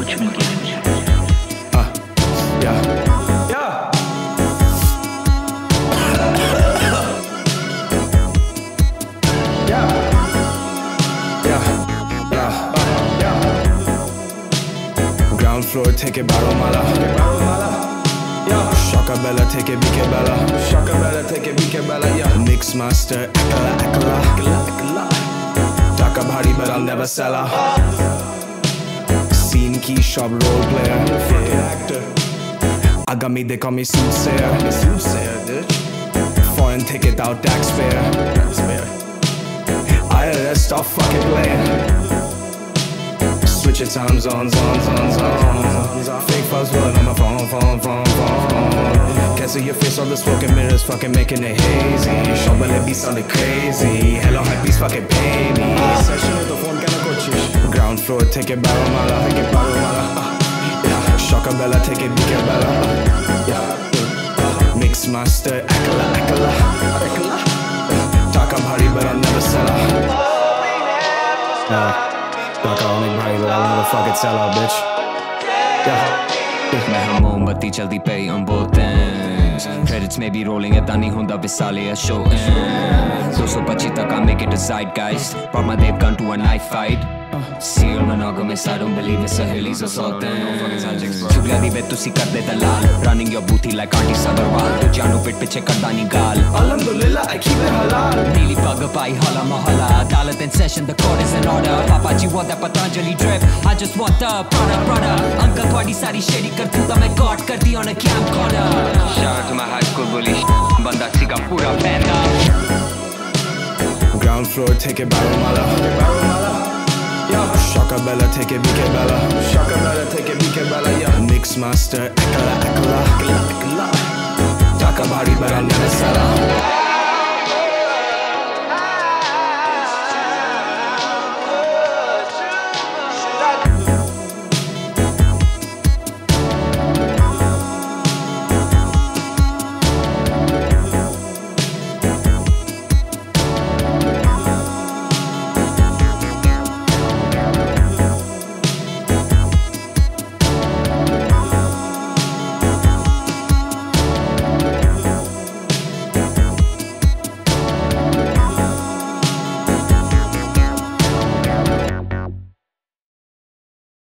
कुछ मिल गया मुझे। Ground floor, take it Baaro Maala. Shaka Bella, take it BK Bella. Shaka Bella, take it BK Bella. Yeah. Mix master, akala. Taka bhari, but I'll never sell her. Scene key shop role player. Fucking actor. Agami, they call me soothsayer. Soothsayer, bitch. Foreign ticket out, taxpayer. IRS, stop fucking playing. Switch your time zones, fake fuzz rolling on my phone. Can't see your face on the smoking mirrors, fucking making it hazy. Shop be sounding crazy. Hello, hypebeast, fucking pay me. Session with the phone, kinda coachish. Ground floor, take it Baaro Maala. Shaka Bella, take it BK Bella. Mix master, akala. Taka bhari, but I'll never sell her. Taka only bhari, but I'll never fucking sell her, bitch. मैं हम मोमबत्ती चलती पे on both ends. Credits may be rolling इतना नहीं होता विसाले या show ends. 225 तक I make it a zeitgeist. Brought my Dev gun to a knife fight. Serial monogamous, I don't believe it's a Hilly's or something. Chugla di vet tusi kar de dalal. Running your booty like Auntie Sabarwal. Tu jano pit piche kardani gal. Alhamdulillah, I keep it halal. Nearly bugger pai hala mahala. Dalat in session, the court is in order. Papaji want that Patanjali drip. I just want the brother. Uncle thwadi sari shady kartuta main caught kar di on a camcorder. Shout out to my high school bully. Banda siga pura panda. Ground floor, take it Baaro Maala. Shaka Bella, take it BK Bella. Yeah. Mix master, akala. Taka bhari, but I'll never sell her.